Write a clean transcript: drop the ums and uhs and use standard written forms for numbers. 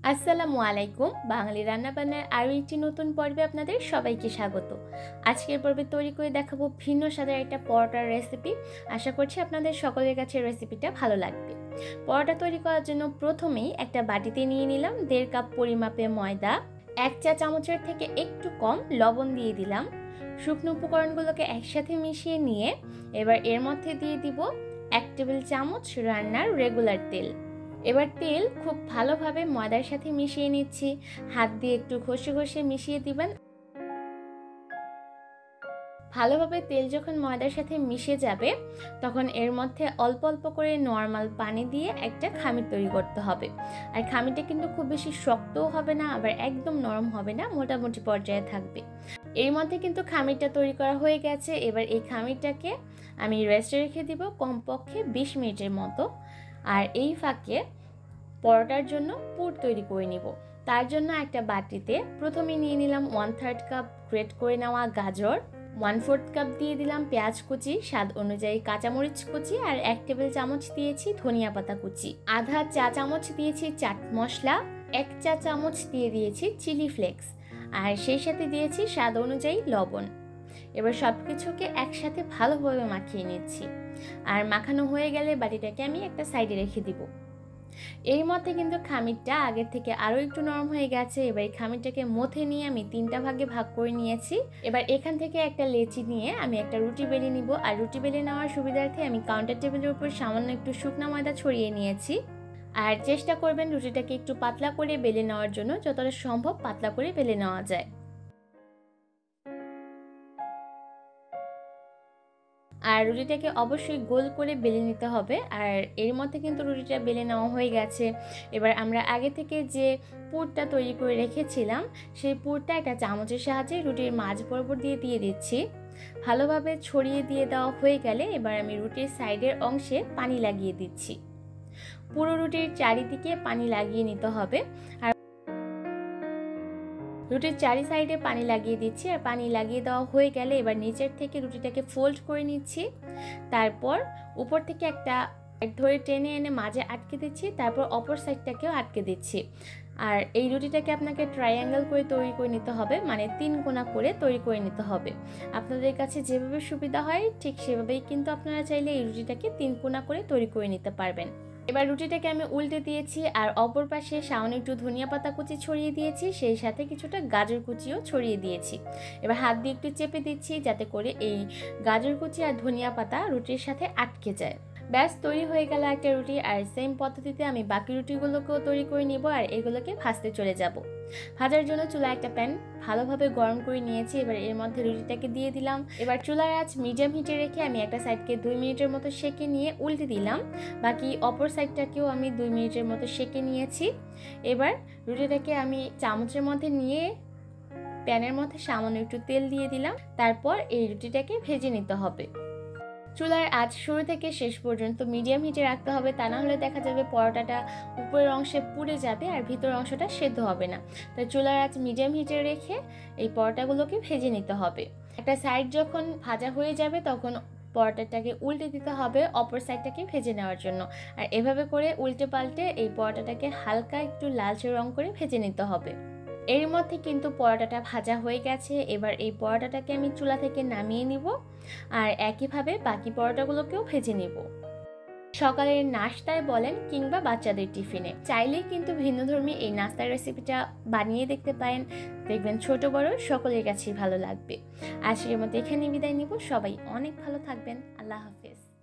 আসসালামু আলাইকুম। বাঙালি রান্নাবান্নার আরও একটি নতুন পর্বে আপনাদের সবাইকে স্বাগত। আজকের পর্বে তৈরি করে দেখাবো ভিন্ন স্বাদের একটা পরোটার রেসিপি। আশা করছি আপনাদের সকলের কাছে রেসিপিটা ভালো লাগবে। পরোটা তৈরি করার জন্য প্রথমেই একটা বাটিতে নিয়ে নিলাম 1.5 কাপ পরিমাপে ময়দা, 1 চা চামচের থেকে একটু কম লবণ দিয়ে দিলাম। শুকনো উপকরণগুলোকে একসাথে মিশিয়ে নিয়ে এবার এর মধ্যে দিয়ে দিব 1 টেবিল চামচ রান্নার রেগুলার তেল। এবার তেল খুব ভালোভাবে ময়দার সাথে মিশিয়ে নিচ্ছি। হাত দিয়ে একটু ঘষে ঘষে মিশিয়ে দিবেন। ভালোভাবে তেল যখন ময়দার সাথে মিশে যাবে তখন এর মধ্যে অল্প অল্প করে নর্মাল পানি দিয়ে একটা খামির তৈরি করতে হবে। আর খামিরটা কিন্তু খুব বেশি শক্তও হবে না, আবার একদম নরম হবে না, মোটামুটি পর্যায়ে থাকবে। এর মধ্যে কিন্তু খামিরটা তৈরি করা হয়ে গেছে। এবার এই খামিরটাকে আমি রেস্টে রেখে দিব কমপক্ষে 20 মিনিটের মতো। আর এই ফাঁকে পরোটার জন্য পুর তৈরি করে নিব। তার জন্য একটা বাটিতে প্রথমে নিয়ে নিলাম 1/3 কাপ গ্রেট করে নেওয়া গাজর, 1/4 কাপ দিয়ে দিলাম পেঁয়াজ কুচি, স্বাদ অনুযায়ী কাঁচামরিচ কুচি, আর 1 টেবিল চামচ দিয়েছি ধনিয়া পাতা কুচি, আধা চা চামচ দিয়েছি চাট মশলা, 1 চা চামচ দিয়ে দিয়েছি চিলি ফ্লেক্স, আর সেই সাথে দিয়েছি স্বাদ অনুযায়ী লবণ। এবার সব কিছুকে একসাথে ভালোভাবে মাখিয়ে নিচ্ছি। আর মাখানো হয়ে গেলে বাটিটাকে আমি একটা সাইডে রেখে দিব। এর মধ্যে কিন্তু খামিরটা আগের থেকে আরও একটু নরম হয়ে গেছে। এবার এই খামিরটাকে মথে নিয়ে আমি 3টা ভাগে ভাগ করে নিয়েছি। এবার এখান থেকে একটা লেচি নিয়ে আমি একটা রুটি বেলে নিব। আর রুটি বেলে নেওয়ার সুবিধার্থে আমি কাউন্টার টেবিলের উপর সামান্য একটু শুকনো ময়দা ছড়িয়ে নিয়েছি। আর চেষ্টা করবেন রুটিটাকে একটু পাতলা করে বেলে নেওয়ার জন্য, যতটা সম্ভব পাতলা করে বেলে নেওয়া যায়। আর রুটিটাকে অবশ্যই গোল করে বেলে নিতে হবে। আর এর মধ্যে কিন্তু রুটিটা বেলে নেওয়া হয়ে গেছে। এবার আমরা আগে থেকে যে পুরটা তৈরি করে রেখেছিলাম সেই পুরটা একটা চামচের সাহায্যে রুটির মাঝ বরাবর দিয়ে দিচ্ছি। ভালোভাবে ছড়িয়ে দিয়ে দেওয়া হয়ে গেলে এবার আমি রুটির সাইডের অংশে পানি লাগিয়ে দিচ্ছি। পুরো রুটির চারিদিকে পানি লাগিয়ে নিতে হবে। আর রুটির চারি সাইডে পানি লাগিয়ে দিচ্ছি। আর পানি লাগিয়ে দেওয়া হয়ে গেলে এবার নিচের থেকে রুটিটাকে ফোল্ড করে নিচ্ছি। তারপর উপর থেকে একটা ধরে টেনে এনে মাঝে আটকে দিচ্ছি। তারপর অপর সাইডটাকেও আটকে দিচ্ছি। আর এই রুটিটাকে আপনাকে ট্রায়াঙ্গেল করে তৈরি করে নিতে হবে, মানে 3 কোণা করে তৈরি করে নিতে হবে। আপনাদের কাছে যেভাবে সুবিধা হয় ঠিক সেভাবেই কিন্তু আপনারা চাইলে এই রুটিটাকে 3 কোণা করে তৈরি করে নিতে পারবেন। এবার রুটিটাকে আমি উল্টে দিয়েছি। আর অপর পাশে সামান্য একটু ধনিয়া পাতা কুচি ছড়িয়ে দিয়েছি, সেই সাথে কিছুটা গাজর কুচিও ছড়িয়ে দিয়েছি। এবার হাত দিয়ে একটু চেপে দিচ্ছি যাতে করে এই গাজর কুচি আর ধনিয়া পাতা রুটির সাথে আটকে যায়। ব্যাস তৈরি হয়ে গেল একটা রুটি। আর সেম পদ্ধতিতে আমি বাকি রুটিগুলোকেও তৈরি করে নিব। আর এগুলোকে ভাজতে চলে যাব। ভাজার জন্য চুলায় একটা প্যান ভালোভাবে গরম করে নিয়েছি। এবার এর মধ্যে রুটিটাকে দিয়ে দিলাম। এবার চুলার আঁচ মিডিয়াম হিটে রেখে আমি একটা সাইডকে 2 মিনিটের মতো সেঁকে নিয়ে উল্টে দিলাম। বাকি অপর সাইডটাকেও আমি 2 মিনিটের মতো সেঁকে নিয়েছি। এবার রুটিটাকে আমি চামচের মধ্যে নিয়ে প্যানের মধ্যে সামান্য একটু তেল দিয়ে দিলাম। তারপর এই রুটিটাকে ভেজে নিতে হবে। চুলার আঁচ শুরু থেকে শেষ পর্যন্ত মিডিয়াম হিটে রাখতে হবে, তা না হলে দেখা যাবে পরোটাটা উপরের অংশে পুড়ে যাবে আর ভিতরের অংশটা সেদ্ধ হবে না। তাই চুলার আঁচ মিডিয়াম হিটে রেখে এই পরোটাগুলোকে ভেজে নিতে হবে। একটা সাইড যখন ভাজা হয়ে যাবে তখন পরোটাটাকে উল্টে দিতে হবে অপর সাইডটাকে ভেজে নেওয়ার জন্য। আর এভাবে করে উল্টে পাল্টে এই পরোটাটাকে হালকা একটু লালচে রং করে ভেজে নিতে হবে। এর মধ্যে কিন্তু পরোটাটা ভাজা হয়ে গেছে। এবার এই পরোটাটাকে আমি চুলা থেকে নামিয়ে নিব। আর একইভাবে বাকি পরোটাগুলোকেও ভেজে নিব। সকালের নাস্তায় বলেন কিংবা বাচ্চাদের টিফিনে চাইলেই কিন্তু ভিন্নধর্মী এই নাস্তার রেসিপিটা বানিয়ে দেখতে পারেন। দেখবেন ছোট বড় সকলের কাছেই ভালো লাগবে। আজকের মতো এখানে বিদায় নিব। সবাই অনেক ভালো থাকবেন। আল্লাহ হাফেজ।